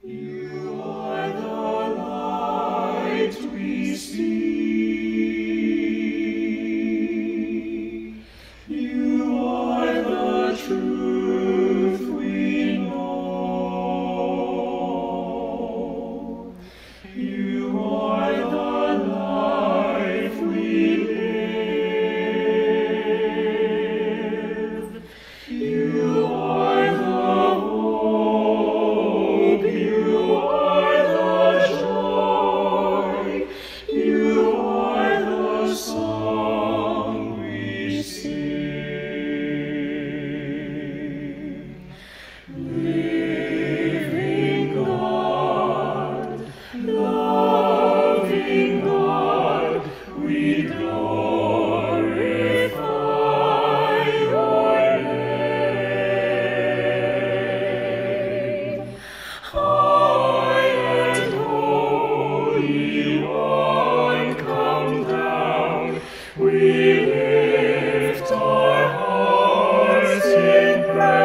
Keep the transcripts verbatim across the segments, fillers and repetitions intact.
You are the light we see. You are the truth we know. You are the life we live. You are the hope. You are the joy. You are the song we sing. Living God, loving God, we glorify your name. High and holy one, come down. We lift our hearts in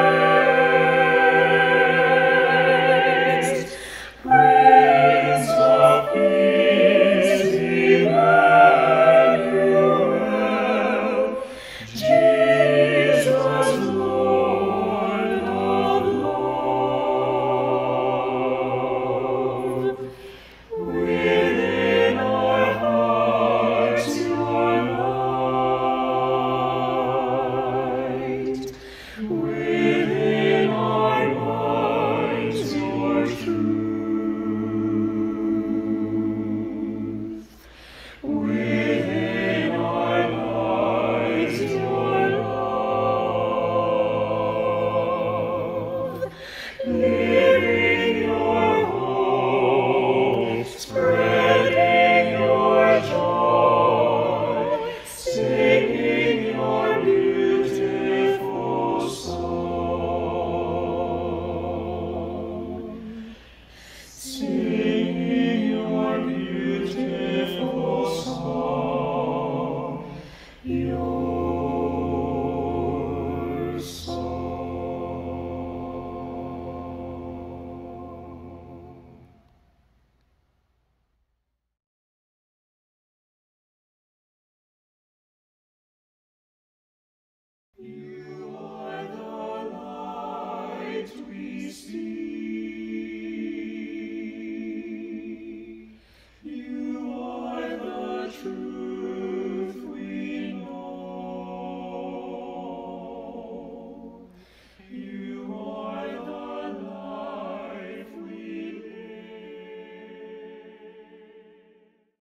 praise. Prince of Peace, Emmanuel, Jesus, Lord of love. Within our hearts your light, within our minds your truth, within our lives your love, living your hope, spreading your joy, singing your beautiful song, singing your beautiful song, your song. You